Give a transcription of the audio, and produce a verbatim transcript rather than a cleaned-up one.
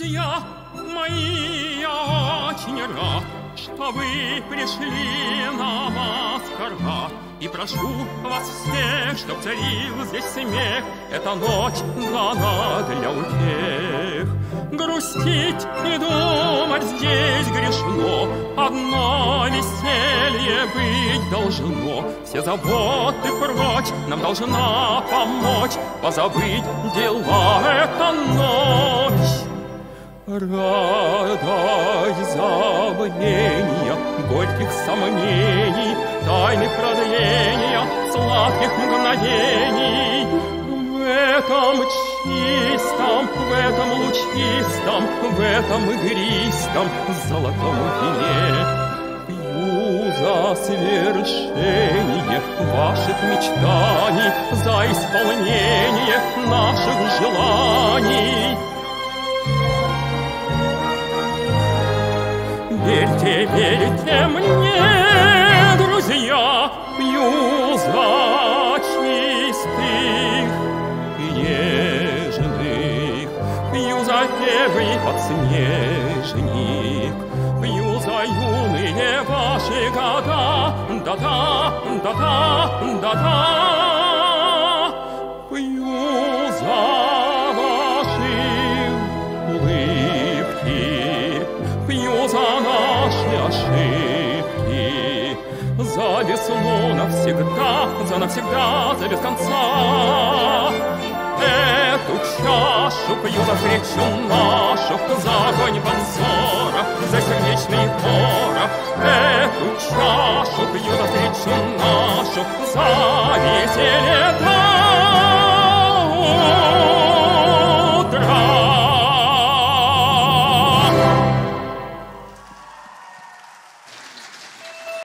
Друзья мои, я очень рад, что вы пришли на маскарад. И прошу вас всех, чтоб царил здесь смех. Эта ночь дана для утех. Грустить и думать здесь грешно, одно веселье быть должно. Все заботы прочь нам должна помочь позабыть дела эта ночь. Радость забвения, горьких сомнений, тайны продления, сладких мгновений. В этом чистом, в этом лучистом, в этом игристом золотом вине пью за свершение ваших мечтаний, за исполнение наших желаний. Верьте, верьте мне, друзья, пью за чистых и нежных, пью за первый подснежник, пью за юные ваши года, да-да, да-да, да-да, пью за ваши улыбки, пью за наши ошибки, за весну навсегда, за навсегда, за без конца. Эту чашу пью за встречу нашу, за огонь позора, за сердечный порох. Эту чашу пью за встречу нашу, за веселье